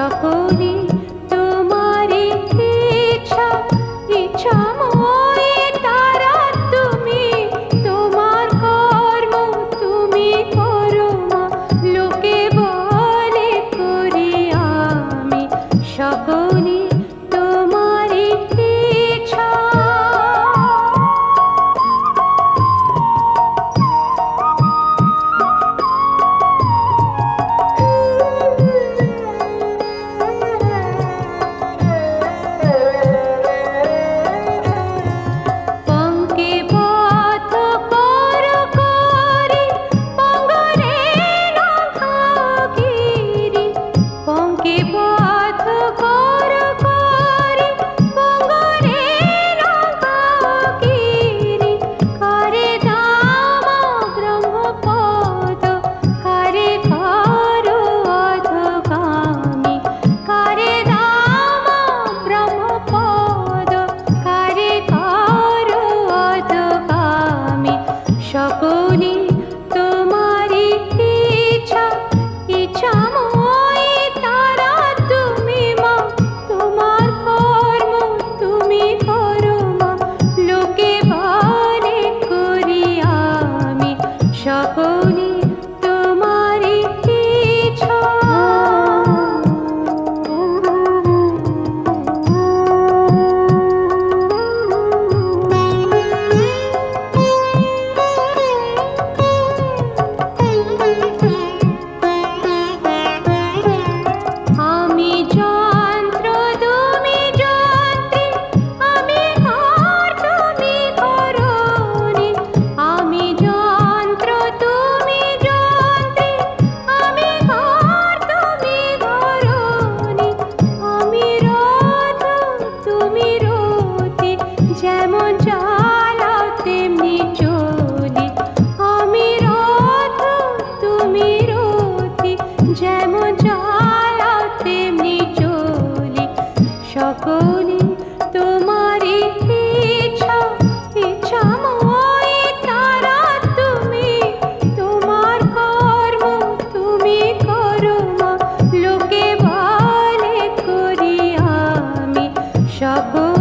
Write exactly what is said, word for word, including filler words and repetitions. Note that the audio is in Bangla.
সকলে তোমারই ইচ্ছা ইচ্ছাময় তারা তুমি তোমার কর্ম তুমি করো মা লোকে বলে করি আমি সকলে তোমারই ইচ্ছা সকলে তোমারই ইচ্ছা ইচ্ছাময় তারা তুমি মা তোমার কর্ম তুমি করো মা লোকে বলে করি আমি সকলে তোমারই ইচ্ছা যেমন চালাও তেমনি চলি আমি রথ তুমি রথি যেমন চালাও তেমনি চলি সকলে তোমারই ইচ্ছা ইচ্ছাময় তারা তুমি তোমার কর্ম তুমি করো মা লোকে বলে করি আমি সকলে